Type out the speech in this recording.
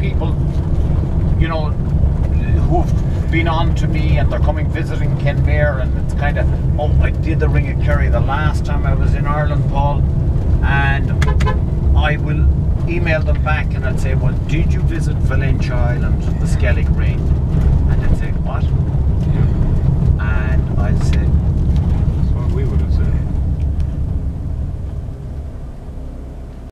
people, you know, who've been on to me and they're coming visiting Kenmare, and it's kind of, oh, I did the Ring of Kerry the last time I was in Ireland, Paul, and I will email them back and I'd say, well, did you visit Valentia Island, the Skellig Ring? And they'd say, what?